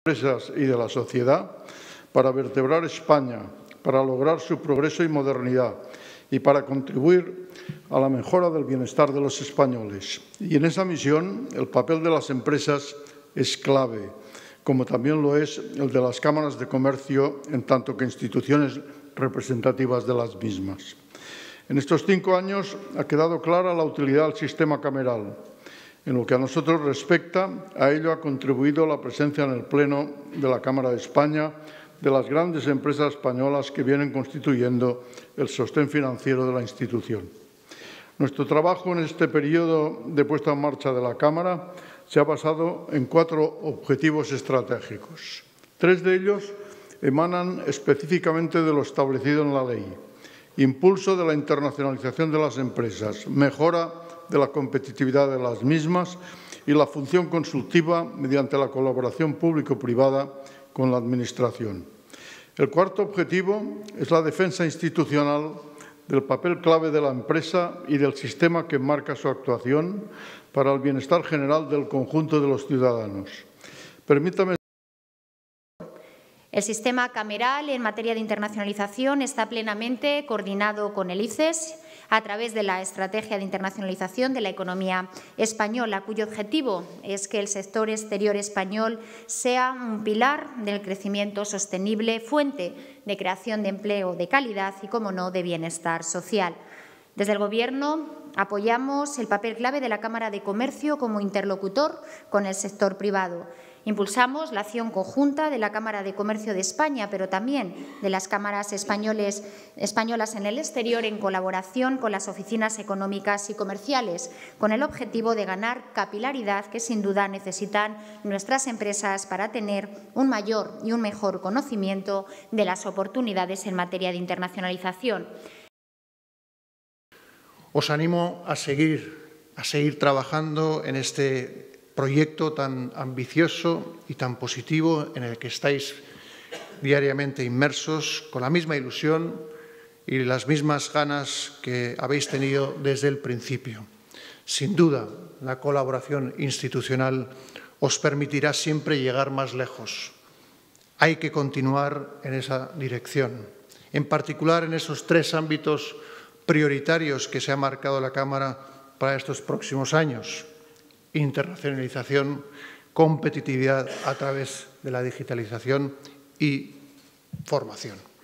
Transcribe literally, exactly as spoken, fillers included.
empresas y de la sociedad para vertebrar España, para lograr su progreso y modernidad y para contribuir a la mejora del bienestar de los españoles. Y en esa misión el papel de las empresas es clave, como también lo es el de las cámaras de comercio en tanto que instituciones representativas de las mismas. En estos cinco años ha quedado clara la utilidad del sistema cameral. En lo que a nosotros respecta, a ello ha contribuido la presencia en el Pleno de la Cámara de España de las grandes empresas españolas que vienen constituyendo el sostén financiero de la institución. Nuestro trabajo en este periodo de puesta en marcha de la Cámara se ha basado en cuatro objetivos estratégicos. Tres de ellos emanan específicamente de lo establecido en la ley: impulso de la internacionalización de las empresas, mejora de la competitividad de las mismas y la función consultiva mediante la colaboración público-privada con la Administración. El cuarto objetivo es la defensa institucional del papel clave de la empresa y del sistema que enmarca su actuación para el bienestar general del conjunto de los ciudadanos. Permítame. El sistema cameral en materia de internacionalización está plenamente coordinado con el I C E S a través de la Estrategia de Internacionalización de la Economía Española, cuyo objetivo es que el sector exterior español sea un pilar del crecimiento sostenible, fuente de creación de empleo de calidad y, como no, de bienestar social. Desde el Gobierno apoyamos el papel clave de la Cámara de Comercio como interlocutor con el sector privado. Impulsamos la acción conjunta de la Cámara de Comercio de España, pero también de las cámaras españoles, españolas en el exterior en colaboración con las oficinas económicas y comerciales, con el objetivo de ganar capilaridad que sin duda necesitan nuestras empresas para tener un mayor y un mejor conocimiento de las oportunidades en materia de internacionalización. Os animo a seguir, a seguir trabajando en este proyecto tan ambicioso y tan positivo en el que estáis diariamente inmersos con la misma ilusión y las mismas ganas que habéis tenido desde el principio. Sin duda, la colaboración institucional os permitirá siempre llegar más lejos. Hay que continuar en esa dirección, en particular en esos tres ámbitos prioritarios que se ha marcado la Cámara para estos próximos años: internacionalización, competitividad a través de la digitalización y formación.